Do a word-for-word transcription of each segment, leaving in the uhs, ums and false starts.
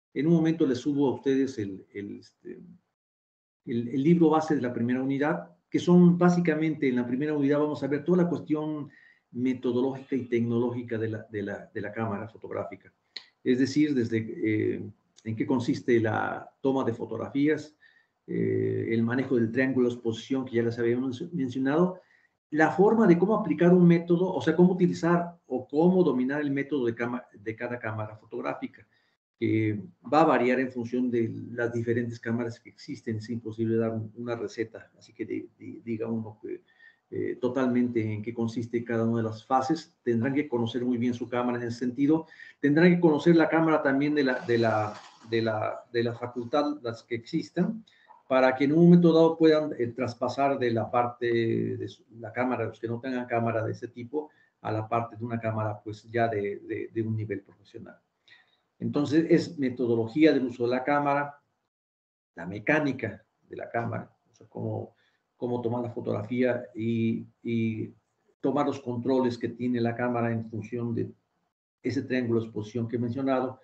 En un momento les subo a ustedes el, el, este, el, el libro base de la primera unidad, que son básicamente, en la primera unidad vamos a ver toda la cuestión metodológica y tecnológica de la, de la, de la cámara fotográfica. Es decir, desde eh, en qué consiste la toma de fotografías, eh, el manejo del triángulo de exposición, que ya les había mencionado, la forma de cómo aplicar un método, o sea, cómo utilizar o cómo dominar el método de, de cada cámara fotográfica, que va a variar en función de las diferentes cámaras que existen. Es imposible dar una receta, así que de, de, diga uno que eh, totalmente en qué consiste cada una de las fases. Tendrán que conocer muy bien su cámara en ese sentido. Tendrán que conocer la cámara también de la, de la, de la, de la facultad, las que existan, para que en un momento dado puedan eh, traspasar de la parte de su, la cámara, los que no tengan cámara de ese tipo, a la parte de una cámara pues ya de, de, de un nivel profesional. Entonces, es metodología del uso de la cámara, la mecánica de la cámara, o sea, cómo, cómo tomar la fotografía y, y tomar los controles que tiene la cámara en función de ese triángulo de exposición que he mencionado.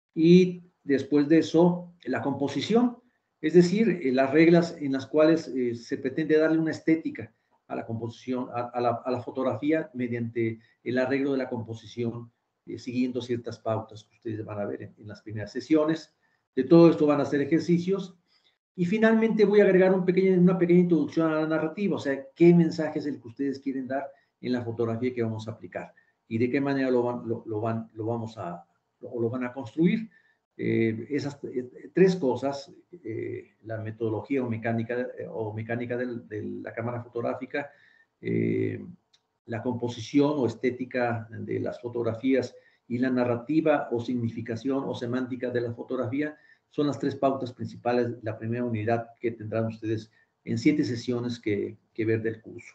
Y después de eso, la composición, es decir, eh, las reglas en las cuales eh, se pretende darle una estética a la composición, a, a, la, a la fotografía mediante el arreglo de la composición, eh, siguiendo ciertas pautas que ustedes van a ver en, en las primeras sesiones. De todo esto van a hacer ejercicios. Y finalmente voy a agregar un pequeño, una pequeña introducción a la narrativa, o sea, qué mensaje es el que ustedes quieren dar en la fotografía que vamos a aplicar y de qué manera lo, van, lo, lo, van, lo vamos a, o lo van a construir. Eh, esas eh, tres cosas, eh, la metodología o mecánica, eh, o mecánica del, de la cámara fotográfica, eh, la composición o estética de las fotografías y la narrativa o significación o semántica de la fotografía, son las tres pautas principales de la primera unidad que tendrán ustedes en siete sesiones que, que ver del curso.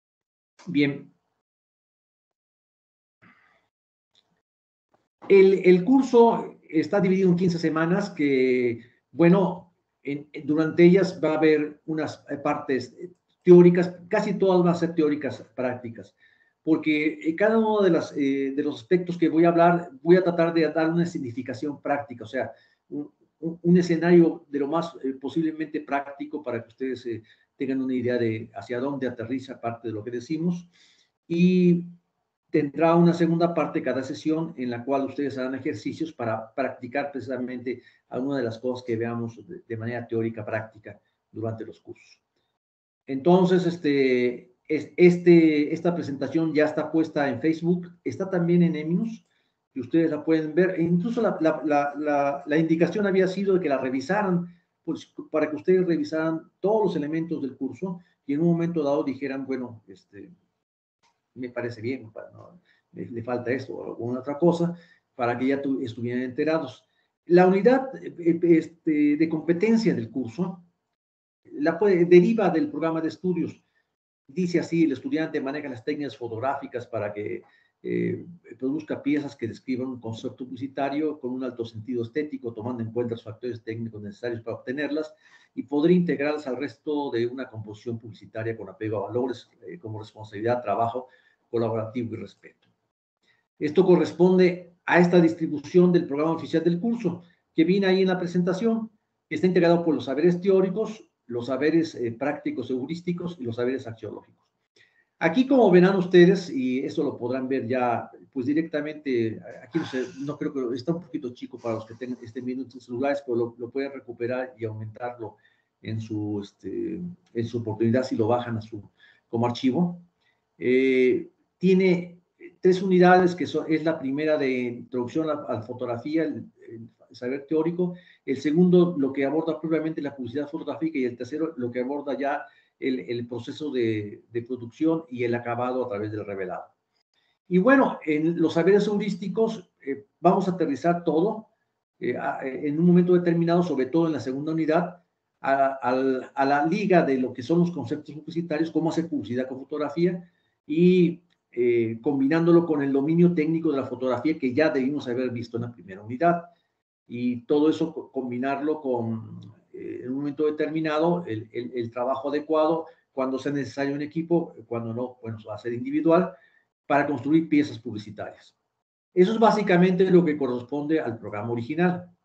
Bien. El, el curso está dividido en quince semanas que, bueno, en, durante ellas va a haber unas partes teóricas, casi todas van a ser teóricas prácticas, porque cada uno de, las, eh, de los aspectos que voy a hablar, voy a tratar de dar una significación práctica, o sea, un, un, un escenario de lo más eh, posiblemente práctico para que ustedes eh, tengan una idea de hacia dónde aterriza parte de lo que decimos. Y tendrá una segunda parte cada sesión en la cual ustedes harán ejercicios para practicar precisamente algunas de las cosas que veamos de, de manera teórica práctica durante los cursos. Entonces, este, este, esta presentación ya está puesta en Facebook, está también en Eminus, y ustedes la pueden ver. E incluso la, la, la, la, la indicación había sido de que la revisaran, pues, para que ustedes revisaran todos los elementos del curso y en un momento dado dijeran, bueno, este, me parece bien, no, le, le falta esto o alguna otra cosa, para que ya tu, estuvieran enterados. La unidad este, de competencia del curso la puede, deriva del programa de estudios. Dice así, el estudiante maneja las técnicas fotográficas para que eh, produzca piezas que describan un concepto publicitario con un alto sentido estético, tomando en cuenta los factores técnicos necesarios para obtenerlas, y podría integrarlas al resto de una composición publicitaria con apego a valores eh, como responsabilidad, trabajo colaborativo y respeto. Esto corresponde a esta distribución del programa oficial del curso, que viene ahí en la presentación, que está integrado por los saberes teóricos, los saberes eh, prácticos heurísticos y los saberes axiológicos. Aquí, como verán ustedes, y eso lo podrán ver ya, pues directamente, aquí no sé, no creo que está un poquito chico para los que tengan este minuto en celulares, pero lo, lo pueden recuperar y aumentarlo en su, este, en su oportunidad si lo bajan a su, como archivo. Eh, tiene tres unidades, que son, es la primera de introducción a, a la fotografía, el, el saber teórico, el segundo lo que aborda propiamente la publicidad fotográfica y el tercero lo que aborda ya el, el proceso de, de producción y el acabado a través del revelado. Y bueno, en los saberes heurísticos eh, vamos a aterrizar todo eh, a, en un momento determinado, sobre todo en la segunda unidad, a, a, a la liga de lo que son los conceptos publicitarios, cómo hacer publicidad con fotografía y eh, combinándolo con el dominio técnico de la fotografía que ya debimos haber visto en la primera unidad. Y todo eso combinarlo con, eh, en un momento determinado, el, el, el trabajo adecuado, cuando sea necesario en equipo, cuando no, bueno, va a ser individual, para construir piezas publicitarias. Eso es básicamente lo que corresponde al programa original.